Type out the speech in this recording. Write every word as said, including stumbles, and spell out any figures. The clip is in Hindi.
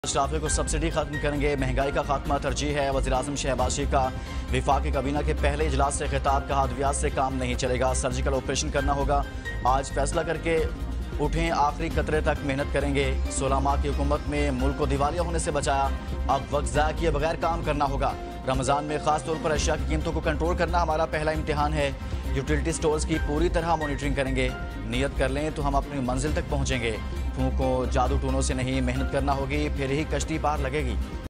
ट्रैफिक को सब्सिडी खत्म करेंगे, महंगाई का खात्मा तरजीह है। वज़ीर-ए-आज़म शहबाज शरीफ का विफाकी काबीना के पहले इजलास से खिताब, कहा अद्वियात से काम नहीं चलेगा, सर्जिकल ऑपरेशन करना होगा। आज फैसला करके उठें, आखिरी कतरे तक मेहनत करेंगे। सोलह माह की हुकूमत में मुल्क को दिवालिया होने से बचाया, अब वक्त ज़ाया किए बगैर काम करना होगा। रमज़ान में खास तौर पर अशिया की कीमतों को कंट्रोल करना हमारा पहला इम्तिहान है। यूटिलिटी स्टोर्स की पूरी तरह मॉनिटरिंग करेंगे। नियत कर लें तो हम अपनी मंजिल तक पहुँचेंगे। फूकों जादू टूनों से नहीं, मेहनत करना होगी, फिर ही कश्ती पार लगेगी।